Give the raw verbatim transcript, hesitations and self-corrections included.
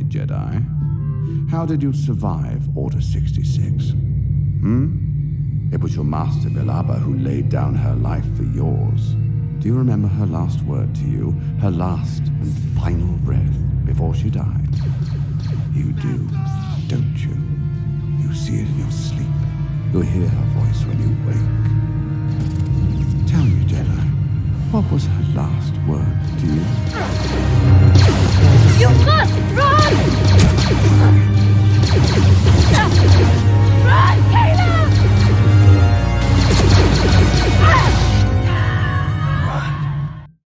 Jedi. How did you survive Order sixty-six? Hmm? It was your master, Bilaba, who laid down her life for yours. Do you remember her last word to you? Her last and final breath before she died? You do, don't you? You see it in your sleep. You hear her